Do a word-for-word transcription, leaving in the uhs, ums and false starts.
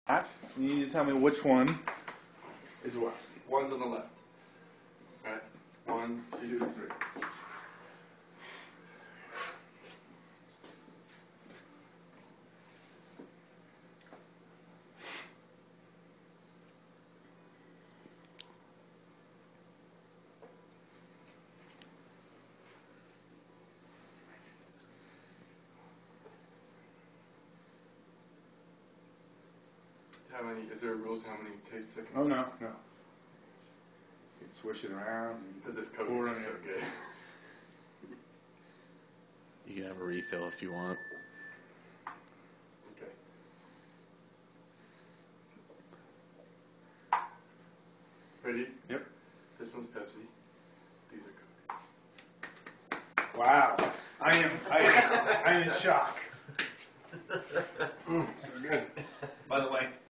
That. You need to tell me which one is what. One's on the left. Alright. One, two, three. How many, is there rules how many tastes I can? Oh, no, no. You can swish it around. Because this coat is so good. You can have a refill if you want. Okay. Ready? Yep. This one's Pepsi. These are Coke. Wow. I am, I am, I am in shock. Mm, so good. By the way,